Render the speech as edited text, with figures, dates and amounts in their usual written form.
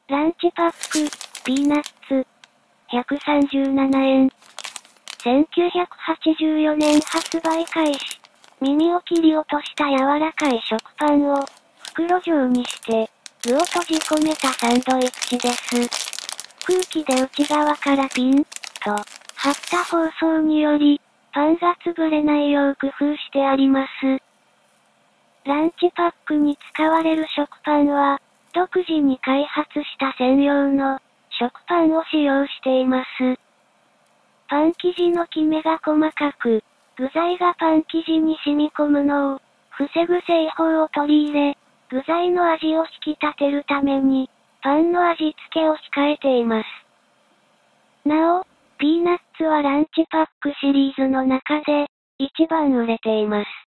ランチパック、ピーナッツ。137円。1984年発売開始。耳を切り落とした柔らかい食パンを、袋状にして、具を閉じ込めたサンドイッチです。空気で内側からピン、と、張った包装により、パンが潰れないよう工夫してあります。ランチパックに使われる食パンは、独自に開発した専用の食パンを使用しています。パン生地のキメが細かく、具材がパン生地に染み込むのを防ぐ製法を取り入れ、具材の味を引き立てるために、パンの味付けを控えています。なお、ピーナッツはランチパックシリーズの中で、一番売れています。